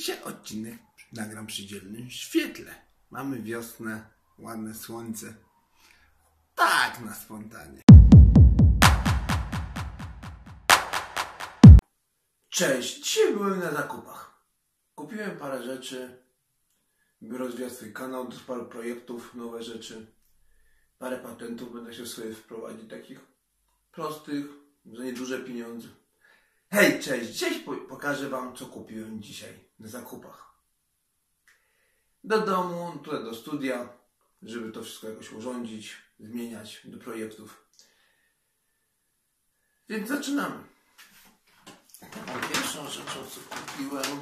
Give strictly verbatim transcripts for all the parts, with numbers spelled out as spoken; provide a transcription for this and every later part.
Dzisiaj odcinek nagram przy dzielnym świetle. Mamy wiosnę, ładne słońce. Tak, na spontanie. Cześć, dzisiaj byłem na zakupach. Kupiłem parę rzeczy, by rozwijać swój kanał, do paru projektów, nowe rzeczy. Parę patentów będę się sobie wprowadzić, takich prostych, za nieduże pieniądze. Hej, cześć! Dzisiaj pokażę wam, co kupiłem dzisiaj na zakupach. Do domu, tutaj do studia, żeby to wszystko jakoś urządzić, zmieniać do projektów. Więc zaczynamy. Pierwszą rzeczą, co kupiłem,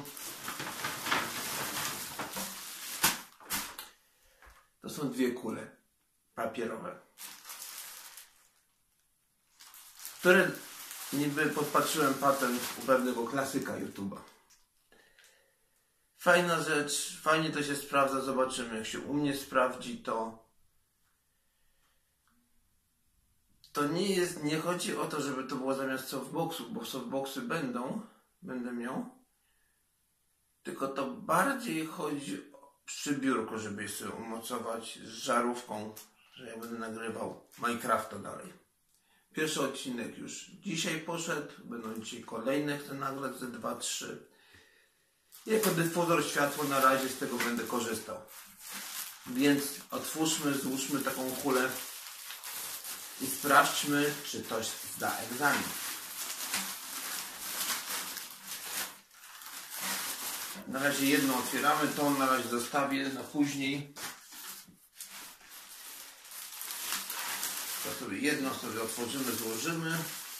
to są dwie kule papierowe, które niby podpatrzyłem patent u pewnego klasyka YouTube'a. Fajna rzecz, fajnie to się sprawdza, zobaczymy. Jak się u mnie sprawdzi, to to nie jest, nie chodzi o to, żeby to było zamiast softboxu, bo softboxy będą, będę miał, tylko to bardziej chodzi przy biurku, żeby je sobie umocować z żarówką, że ja będę nagrywał Minecrafta dalej. Pierwszy odcinek już dzisiaj poszedł, będą dzisiaj kolejne, chcę nagrać ze dwa trzy. Jako dyfuzor światła na razie z tego będę korzystał. Więc otwórzmy, złóżmy taką kulę i sprawdźmy, czy ktoś zda egzamin. Na razie jedno otwieramy, to na razie zostawię na później. To sobie jedno sobie otworzymy, złożymy.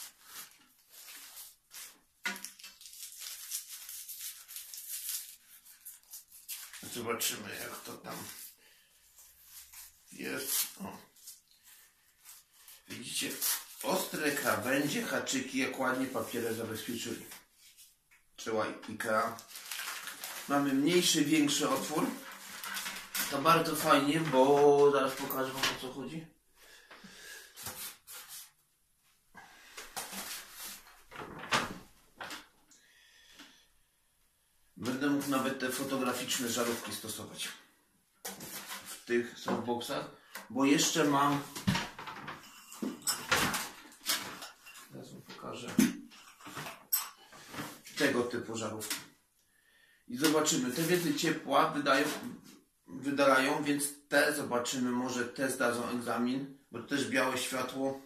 Zobaczymy, jak to tam jest. O. Widzicie, ostre krawędzie, haczyki, jak ładnie papierem zabezpieczyli. Trzeba IKEA. Mamy mniejszy, większy otwór. To bardzo fajnie, bo zaraz pokażę wam, o co chodzi. Będę mógł nawet te fotograficzne żarówki stosować w tych softboxach, bo jeszcze mam, teraz wam pokażę, tego typu żarówki. I zobaczymy, te więcej ciepła wydają, wydalają, więc te zobaczymy, może te zdadzą egzamin, bo to też białe światło.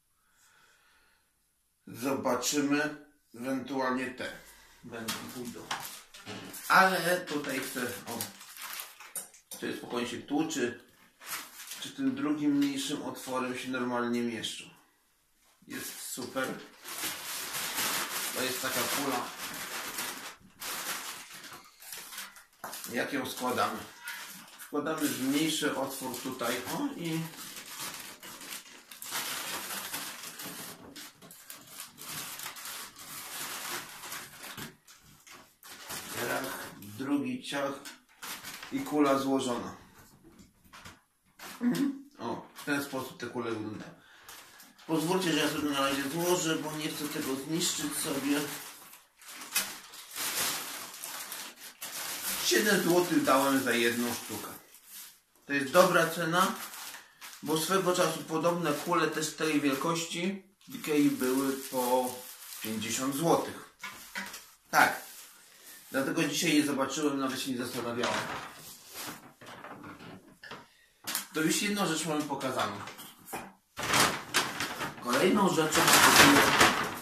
Zobaczymy, ewentualnie te będą pójdą. Ale tutaj chcę, o, tutaj spokojnie się tłuczy, czy tym drugim mniejszym otworem się normalnie mieszczą. Jest super. To jest taka kula. Jak ją składamy? Wkładamy w mniejszy otwór tutaj, o, i drugi ciach i kula złożona. Mhm. O, w ten sposób te kule wyglądają. Pozwólcie, że ja sobie na razie złożę, bo nie chcę tego zniszczyć sobie. siedem złotych dałem za jedną sztukę. To jest dobra cena, bo swego czasu podobne kule też tej wielkości w Ikei były po pięćdziesiąt złotych. Tak. Dlatego dzisiaj je zobaczyłem, nawet się nie zastanawiałem. To już jedną rzecz mamy pokazaną. Kolejną rzeczą kupiłem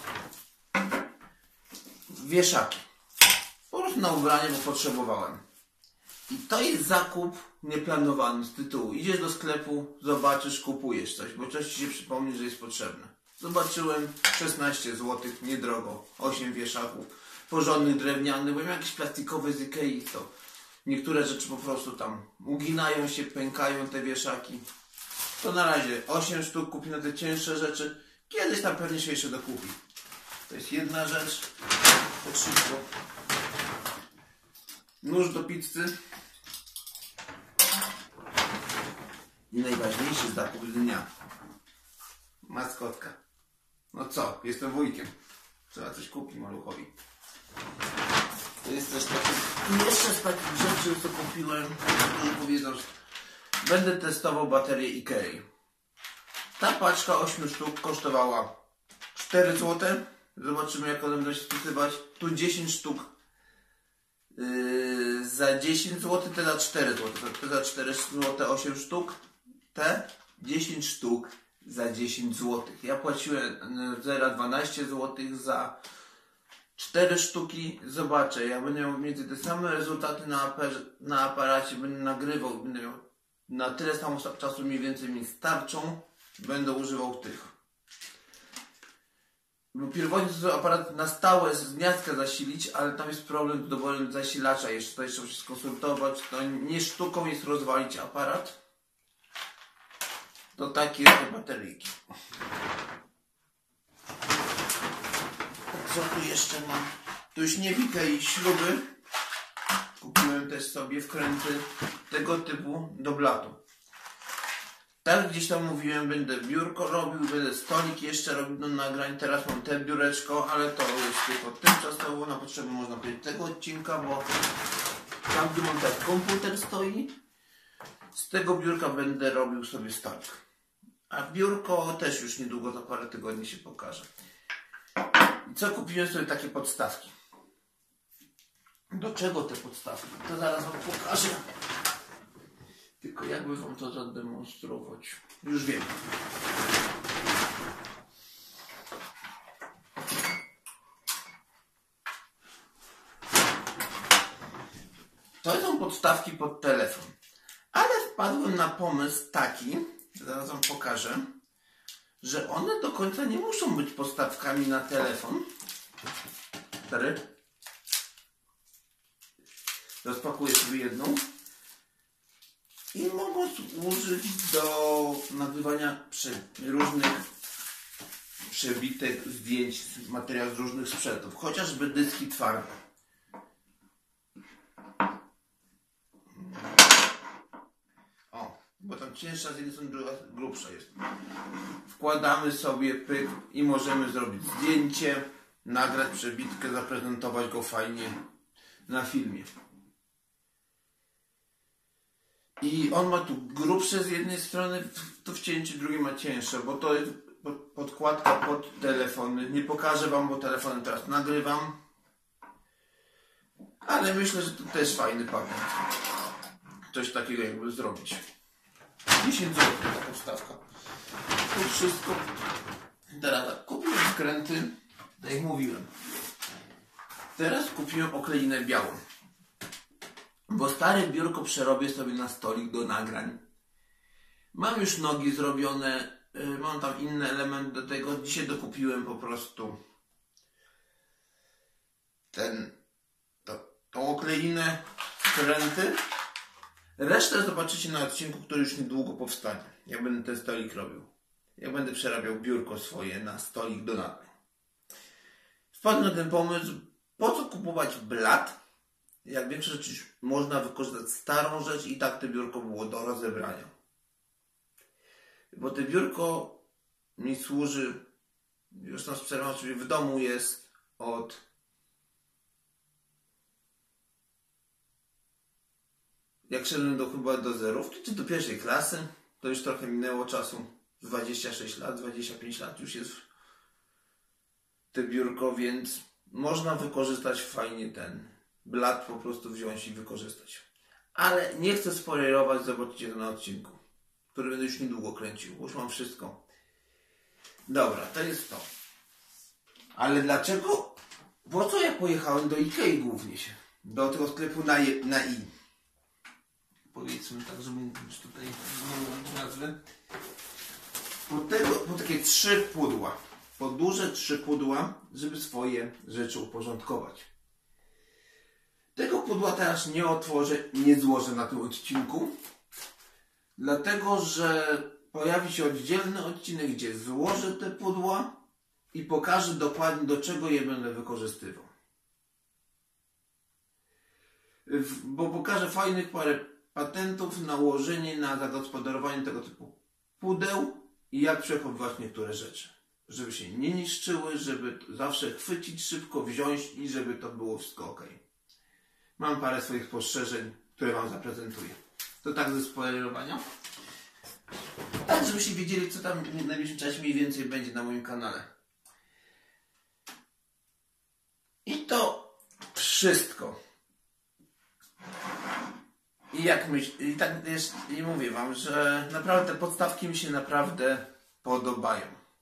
wieszaki. Po prostu na ubranie, bo potrzebowałem. I to jest zakup nieplanowany z tytułu. Idziesz do sklepu, zobaczysz, kupujesz coś, bo coś ci się przypomni, że jest potrzebne. Zobaczyłem, szesnaście złotych, niedrogo, osiem wieszaków. Porządnych, drewnianych, bo jakieś plastikowe z Ikei, to niektóre rzeczy po prostu tam uginają się, pękają te wieszaki. To na razie osiem sztuk kupi na te cięższe rzeczy. Kiedyś tam pewnie się jeszcze dokupi. To jest jedna rzecz. Tak szybko. Nóż do pizzy. I najważniejszy zakup dnia. Maskotka. No co, jestem wujkiem. Trzeba coś kupić maluchowi. To jest też taki... Jeszcze z takich rzeczy, co kupiłem, już powiedział, że będę testował baterię Ikei. Ta paczka ośmiu sztuk kosztowała cztery złote. Zobaczymy, jak one będą się spisywać. Tu dziesięć sztuk yy, za dziesięć złotych, te za cztery złote. Te za cztery złote osiem sztuk. Te dziesięć sztuk za dziesięć złotych. Ja płaciłem zero przecinek dwanaście złotych za cztery sztuki. Zobaczę, ja będę miał między te same rezultaty na, aper, na aparacie, będę nagrywał, będę miał na tyle samo czasu mniej więcej mi starczą, będę używał tych. Bo pierwotnie to aparat na stałe z gniazdka zasilić, ale tam jest problem z doborem zasilacza, jeszcze to jeszcze muszę skonsultować, to nie sztuką jest rozwalić aparat. To takie te bateryjki. Co tu jeszcze mam? Tu już nie wika i śruby. Kupiłem też sobie wkręty tego typu do blatu. Tak gdzieś tam mówiłem, będę biurko robił, będę stolik jeszcze robił do nagrań. Teraz mam te biureczko, ale to jest tylko tymczasowo na potrzeby, można powiedzieć, tego odcinka, bo tam gdzie mam tak komputer stoi, z tego biurka będę robił sobie stolik. A biurko też już niedługo, za parę tygodni się pokaże. I co kupiłem sobie takie podstawki? Do czego te podstawki? To zaraz wam pokażę. Tylko jakby wam to zademonstrować. Już wiem. To są podstawki pod telefon. Ale wpadłem na pomysł taki, zaraz wam pokażę, że one do końca nie muszą być podstawkami na telefon. Cztery. Rozpakuję sobie jedną. I mogą służyć do nagrywania różnych przebitek zdjęć z materiałów z różnych sprzętów. Chociażby dyski twarde. O, bo tam cięższa z jednej strony, druga grubsza jest. Wkładamy sobie pyk i możemy zrobić zdjęcie, nagrać przebitkę, zaprezentować go fajnie na filmie. I on ma tu grubsze z jednej strony, to wcięcie, drugie ma cięższe, bo to jest podkładka pod telefony. Nie pokażę wam, bo telefonem teraz nagrywam. Ale myślę, że to też fajny patent. Coś takiego jakby zrobić. dziesięć złotych ta podstawka. To wszystko. Teraz tak, kupiłem wkręty, tak jak mówiłem. Teraz kupiłem okleinę białą. Bo stare biurko przerobię sobie na stolik do nagrań. Mam już nogi zrobione, yy, mam tam inne elementy do tego. Dzisiaj dokupiłem po prostu ten, to, tą okleinę, wkręty. Resztę zobaczycie na odcinku, który już niedługo powstanie. Jak będę ten stolik robił. Jak będę przerabiał biurko swoje na stolik do nagrań. Wpadłem na ten pomysł, po co kupować blat? Jak większość rzeczy można wykorzystać starą rzecz i tak to biurko było do rozebrania. Bo to biurko mi służy, już na sprzęcie, czyli w domu jest od jak szedłem do chyba do zerówki, czy do pierwszej klasy, to już trochę minęło czasu, dwadzieścia sześć lat, dwadzieścia pięć lat już jest to biurko, więc można wykorzystać fajnie ten blat, po prostu wziąć i wykorzystać. Ale nie chcę spoilerować, zobaczycie to na odcinku, który będę już niedługo kręcił, bo już mam wszystko. Dobra, to jest to. Ale dlaczego, po co ja pojechałem do Ikei głównie się? Do tego sklepu na, je, na i. Powiedzmy tak, żeby już tutaj nie nazwy. Po, tego, po takie trzy pudła. Po duże trzy pudła, żeby swoje rzeczy uporządkować. Tego pudła teraz nie otworzę, nie złożę na tym odcinku. Dlatego, że pojawi się oddzielny odcinek, gdzie złożę te pudła i pokażę dokładnie, do czego je będę wykorzystywał. Bo pokażę fajnych parę patentów na ułożenie, na zagospodarowanie tego typu pudeł i jak przechowywać niektóre rzeczy. Żeby się nie niszczyły, żeby zawsze chwycić szybko, wziąć i żeby to było wszystko ok. mam parę swoich spostrzeżeń, które Wam zaprezentuję. To tak ze spoilerowania. Tak, żebyście wiedzieli, co tam w najbliższym czasie mniej więcej będzie na moim kanale. I to wszystko. I jak myśl, i tak jest, i mówię Wam, że naprawdę te podstawki mi się naprawdę podobają.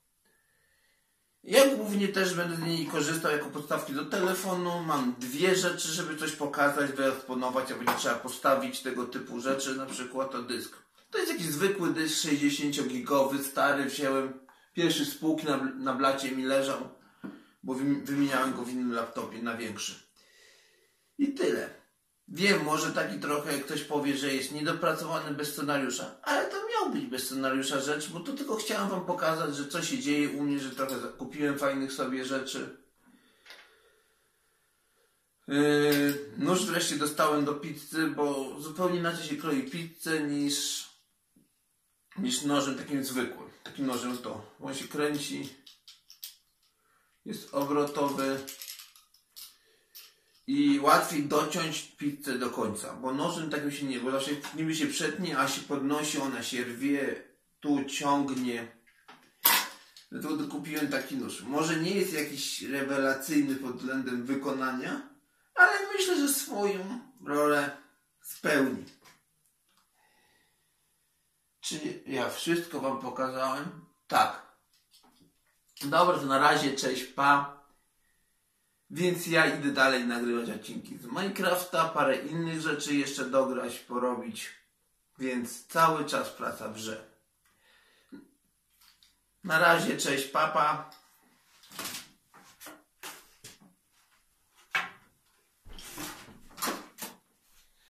Ja głównie też będę z niej korzystał jako podstawki do telefonu. Mam dwie rzeczy, żeby coś pokazać, wyeksponować, a będzie trzeba postawić tego typu rzeczy, na przykład to dysk. To jest jakiś zwykły dysk sześćdziesięciogigowy, stary, wziąłem pierwszy z półki, na, na blacie mi leżał, bo wymieniałem go w innym laptopie na większy. I tyle. Wiem, może taki trochę ktoś powie, że jest niedopracowany bez scenariusza, ale to miał być bez scenariusza rzecz, bo to tylko chciałem Wam pokazać, że co się dzieje u mnie, że trochę kupiłem fajnych sobie rzeczy. Yy, nóż wreszcie dostałem do pizzy, bo zupełnie inaczej się kroi pizzę niż, niż nożem takim zwykłym. Takim nożem to, on się kręci, jest obrotowy. I łatwiej dociąć pizzę do końca, bo nożem takim się nie, bo zawsze niby się przetnie, a się podnosi, ona się rwie, tu ciągnie. Dlatego kupiłem taki nóż. Może nie jest jakiś rewelacyjny pod względem wykonania, ale myślę, że swoją rolę spełni. Czy ja wszystko Wam pokazałem? Tak. Dobra, to na razie, cześć, pa. Więc ja idę dalej nagrywać odcinki z Minecrafta, parę innych rzeczy jeszcze dograć, porobić. Więc cały czas praca w grze. Na razie, cześć, papa.